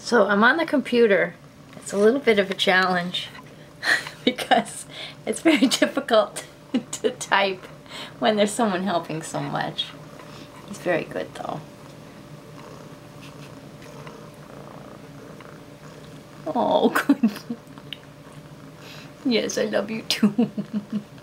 So I'm on the computer. It's a little bit of a challenge because it's very difficult to type when there's someone helping so much. He's very good though. Oh, good. Yes, I love you too.